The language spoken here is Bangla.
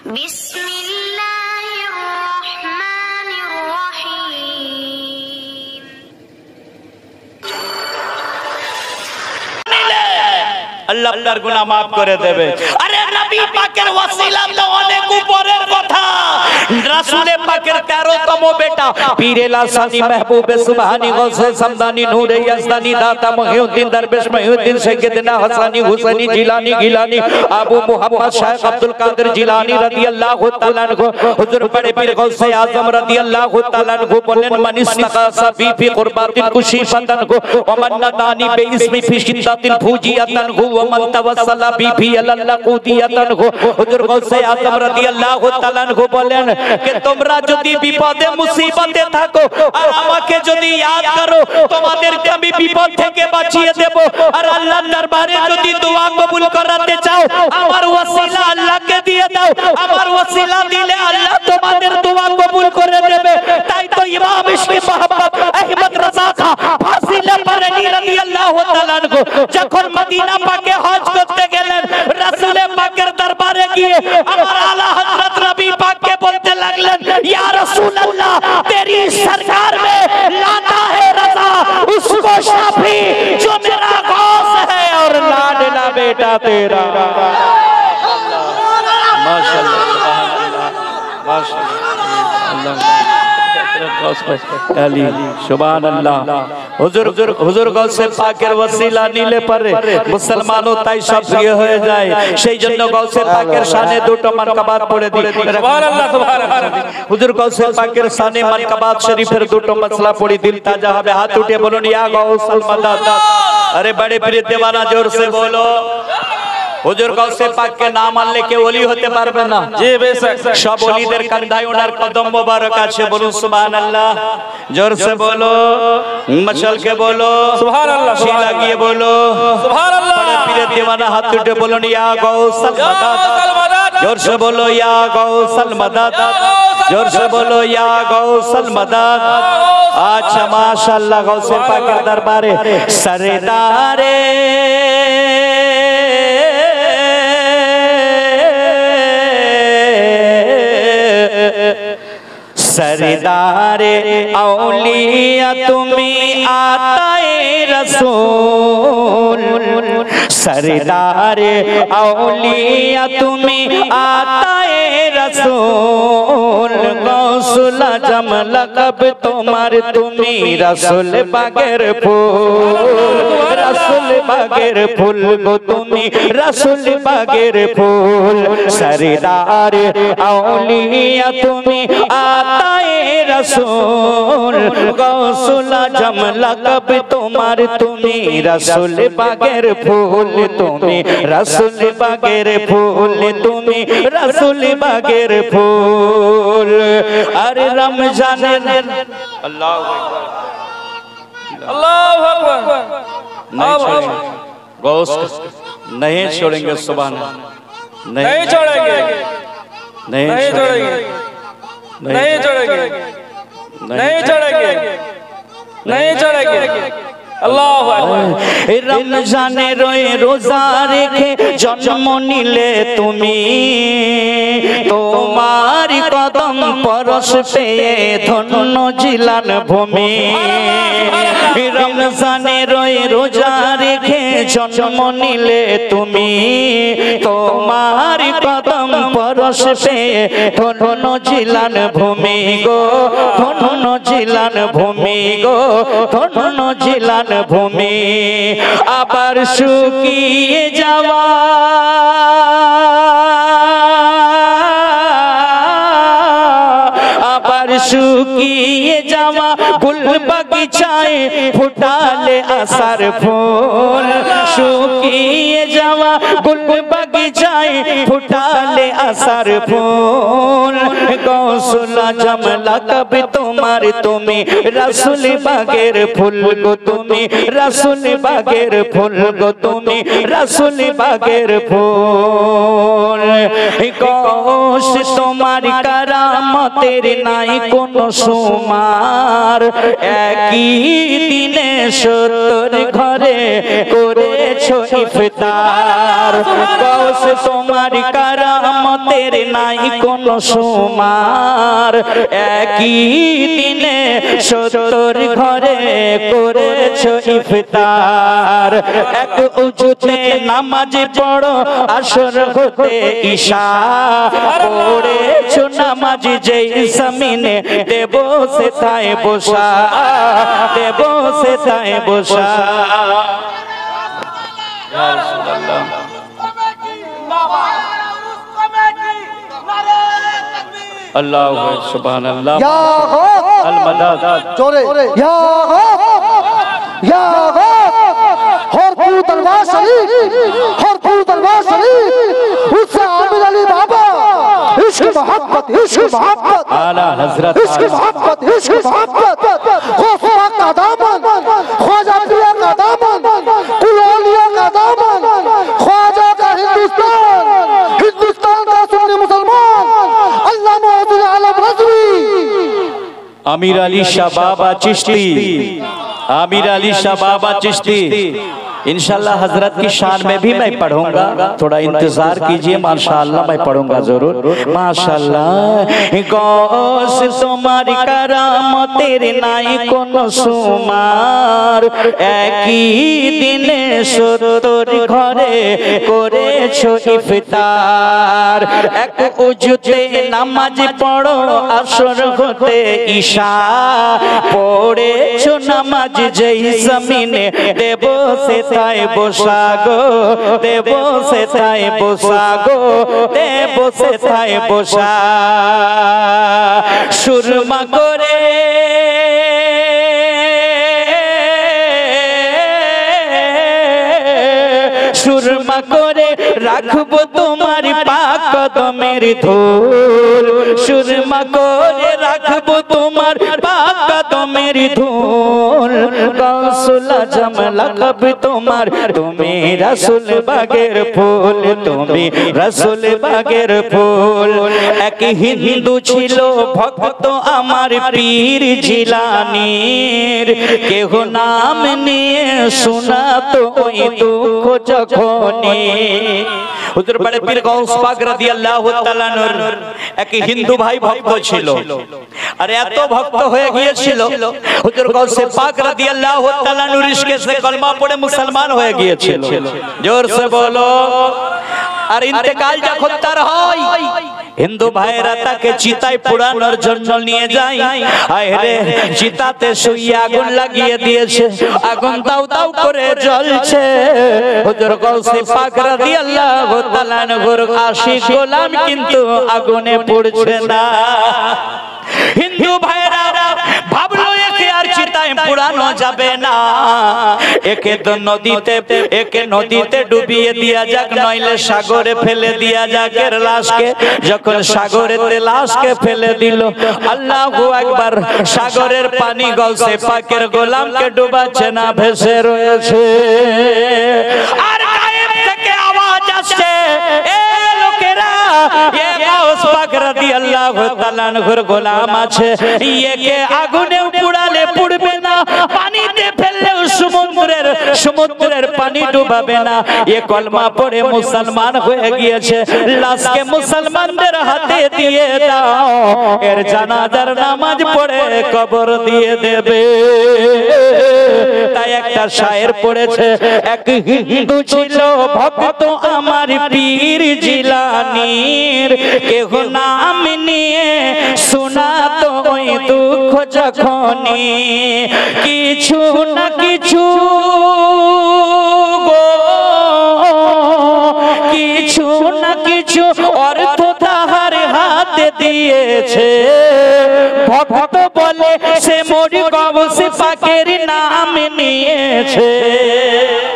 আল্লাহ আপনার গুনাহ maaf করে দেবে। আরে নবী পাকের ওয়াসিলা তো অনেক উপরের কথা। রাসূল পাকের 13তম বেটা পীরে লাসানি মাহবুবে সুবহানি গৌসে সামদানি নূরে ইয়াজদানি দাতা মহিউদ্দিন দরবেশ মহিউদ্দিন সৈয়দনা হাসানি হুসাইনি জিলানি গিলানি আবু মুহাম্মদ শাইখ আব্দুল কাদের জিলানি রাদিয়াল্লাহু তাআলা আনহু হুজুর বড়ে পীর গৌসে আজম রাদিয়াল্লাহু তাআলা আনহু বলেন মানিস তাকাসা ফি কুরবাতিন কুশিফাতান কো ওমান নাদানি বে ইসমি ফি শিদ্দাতিন ফুজিয়াতান কো ওমান তাওয়াসসালা ফি আল্লাহ কুদিয়াতান কো হুজুর গৌসে আজম রাদিয়াল্লাহু তাআলা আনহু বলেন कि তোমরা যদি বিপদে মুসিবতে থাকো আর আমাকে যদি याद করো তোমাদেরকে আমি বিপদ থেকে বাঁচিয়ে দেব। আর আল্লাহর দরবারে যদি দোয়া কবুল করাতে চাও আমার ওয়াসিলা আল্লাহকে দিয়ে দাও, আমার ওয়াসিলা দিলে আল্লাহ তোমাদের দোয়া কবুল করে দেবে। তাই তো ইমাম ইশফি মোহাম্মদ আহমদ রাজা খা ফাসিলে বারেলি রাদিয়াল্লাহু তাআলা আনহু যখন মদিনা পাকে হজ করতে গেলেন রাসূল পাকের দরবারে গিয়ে আমার আলা হযরত নবী পাককে বলতে लगलन या रसूल अल्लाह तेरी सरकार में लाता है रजा उसको शाफी जो मेरा गौस है और लाडला बेटा तेरा। माशाअल्लाह माशाअल्लाह सुभान अल्लाह। হুজুর হুজুর গৌসে পাকের ওসিলা নিলে পরে মুসলমানও তাই সব বিয়ে হয়ে যায়। সেই জন্য গৌসে পাকের শানে দুটো মানকাবাত পড়ে দিই সুবহানাল্লাহ সুবহানাল্লাহ। হুজুর গৌসে পাকের শানে মানকাবাত শরীফের দুটো মসলা পড়ি দিল তাজা হবে। হাত উঠে বলুন ইয়া গৌসুল মাদাদ। अरे बड़े पीर दीवाना जोर से बोलो। হুজুর গৌসে পাককে না মানলে কেউ ওলি হতে পারবে না। জি বেশক সব ওলিদের কাঁধায় ওনার কদম মোবারক আছে। বলুন সুবহানাল্লাহ जोर से बोलो, मचल के बोलो सुबहानअल्लाह, शीला किए बोलो सुबहानअल्लाह। बड़े पीर दीवाना हाथ उठे बोलो या गौसल मदद। जोर से बोलो या गौसल मदद। जोर से बोलो या गौसल मदद। अच्छा माशाअल्लाह गौसे पाक दरबारे सरदारे सरदारे औलिया तुम्हें आताए रसूल। सरदारे औलिया तुम्हें आताए रसूल। गौसुल आजम लक़ब तुम्हार तुम्हें रसूल बागेर फूल। रसूल बागेर फूल गो तुम्हें रसूल बागेर फूल। सरदारे औलिया तुम्हें आताए रसूल। गौसुल आजम लक़ब तुम्हार तुम्हें रसूल बागेर फूल। तुम्हें रसूल बागेर फूल। तुम्हें रसूल बागेर फूल। अरे रमजान अल्लाहु अकबर अल्लाहु अकबर गौस नहीं छोड़ेंगे सुभान नहीं छोड़ेंगे नहीं छोड़ेंगे नहीं छोड़ेंगे नहीं छोड़ेंगे नहीं छोड़ेंगे। अल्लाहु अकबर। रमजाने रोए रोजा रेखे जन्म नीले तुमी তোমার কদম পরশ পেয়ে ধন্য জিলান ভূমি। রমজানে রয়ে রোজা রেখে জন্ম নিলে তুমি তোমার কদম পরশ পেয়ে ধন্য জিলান ভূমি গো ধন্য জিলান ভূমি গো ধন্য জিলান ভূমি। আবার শুকিয়ে যাওয়া শুকিয়ে যাওয়া ফুল বাগিচায় ফুটালে আসার ফুল। শুকিয়ে যাওয়া ফুল বাগিচায় ফুটালে আসার ফুল। গৌসুল আজম লक़ব তোমার তুমি রসুল বাগের ফুল গো তুমি রসুল বাগের ফুল গো তুমি রসুল বাগের ফুল। গৌস তোমার কারামত কারামতের নাই কোনো সুমার, একই দিনে 70 ঘরে করেছো ইফতার। গাউস তোমার কারামতের নাই কোনো সুমার, একই দিনে 70 ঘরে করেছো ইফতার। এক উজুতে নামাজ পড়ো আসর হতে ঈশা, পড়েছো নামাজ যেই জমিনে দেব সেথায় বসা, দেব সেথায় বসা। ইয়া রাসূলুল্লাহ আল্লাহু সুবহানাল্লাহ আল মাদাদ জোরে ইয়া ইয়া হরপুর দরবার শরীফ, হরপুর দরবার শরীফ, उससे आमिर अली बाबा, इश्क मोहब्बत, इश्क मोहब्बत, आला हजरत, इश्क मोहब्बत, इश्क मोहब्बत, खुफा का दामन, ख्वाजा पिया का दामन, कुल औलिया का दामन, ख्वाजा का हिंदुस्तान, हिंदुस्तान का सुन्नी मुसलमान, अल्लाह मौजूद आलम रज़वी, आमिर अली शाह बाबा चिश्ती, आमिर अली शाह बाबा चिश्ती। इंशाल्लाह हजरत की शान में भी मैं पढ़ूंगा, थोड़ा इंतजार कीजिए। माशाल्लाह मैं पढ़ूंगा जरूर। माशाल्लाह गौस तुम्हारी करामतेर नाई कोनो सुमार, একই দিনে 70 ঘরে করেছো ইফতার। এক উজুতে নামাজ পড়ো আসর হতে ঈশা, পড়েছো নামাজ যেই জমিনে দেব সেথায় বসা গো, দেব সেথায় বসা গো, দেব সেথায় বসা। সুরমা করে সুরমা করে রাখবো তোমার পাক কদমের ধুল, সুরমা করে রাখবো তোমার পাক কদমের ধুল। গাউসুল আজম লাকব তোমার, তুমি রাসূল বাগের ফুল, তুমি রাসূল বাগের ফুল। এক হিন্দু ছিল ভক্ত আমার পীর জিলানীর, কেহ নাম নিয়ে শোনাতো ওই দুঃখ যখনই। হুজুর বড় পীর গাউস পাক রাদিয়াল্লাহু তাআলা নূর এক হিন্দু ভাই ভক্ত ছিল, আর এত ভক্ত হয়ে গিয়েছিল হুজুর গাউস পাক রাদিয়াল্লাহু তাআলা নূর ইশকে সে কলমা পড়ে মুসলমান হয়ে গিয়েছিল। জোর সে বলো। আর ইন্তেকাল যখন তার হয়, হিন্দু ভাইরা তাকে চিতায় পোড়ানোর জন্য নিয়ে যায়। আয় রে, চিতাতে শুইয়ে আগুন লাগিয়ে দিয়েছে, আগুন দাউ দাউ করে জ্বলছে। হুজুর গাউস পাক রাদিয়াল্লাহু তাআলা নূর আশিক গোলাম কিন্তু আগুনে পুড়ছে না। হিন্দু ভাইরা ভাবলো একে আর চিতায় পোড়ানো যাবে না, একে তো নদীতে ডুবিয়ে দিয়া যাক, নইলে সাগরে ফেলে দিয়া যাক। এর লাশকে যখন সাগরেতে লাশকে ফেলে দিল, আল্লাহু আকবার, সাগরের পানি গাউসে পাকের গোলামকে ডুবাচ্ছে না, ভেসে রয়েছে। আর গায়েব থেকে আওয়াজ আসছে, এ লোকেরা, এ গাউস পাক রাদিয়াল্লাহু তাআলা নূর গোলাম আছে, একে আগুনে পুড়ালে পুড়বে না, পানিতে ফেললেও সমুদ্রের পানি ডুবাবে না। এ কলমা পড়ে মুসলমান হয়ে গিয়েছে, লাশকে মুসলমানদের হাতে দিয়ে দাও, এর জানাজার নামাজ পড়ে কবর দিয়ে দেবে। তাই একটা শায়ের পড়েছে, এক হিন্দু ছিল ভক্ত আমার পীর জিলানীর, কেহ নাম নিয়ে শোনাতো ওই দুঃখ যখনই। কিছু না কিছু গো, কিছু না কিছু অর্থ তাহার হাতে দিয়েছে। ভক্ত বলে সে মোর গাউস পাকের নাম নিয়েছে।